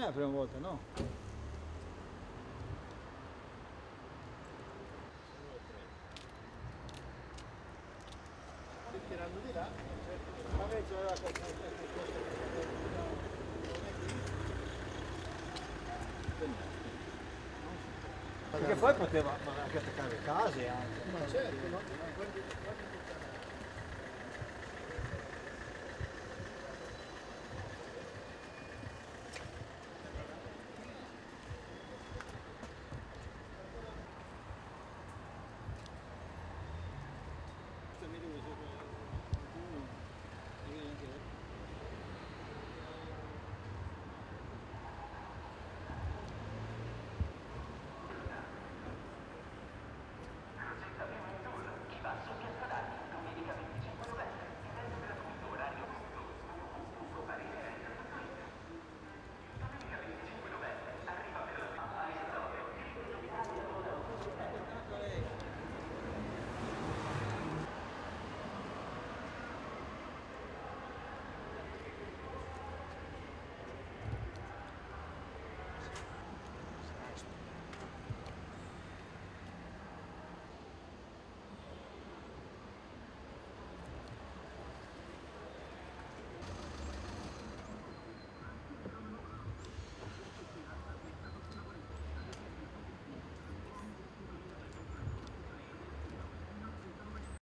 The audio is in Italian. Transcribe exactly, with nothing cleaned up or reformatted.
la prima volta, no? Tirando di là, ma invece aveva Perché poi poteva anche attaccare le case anche. ma certo, no?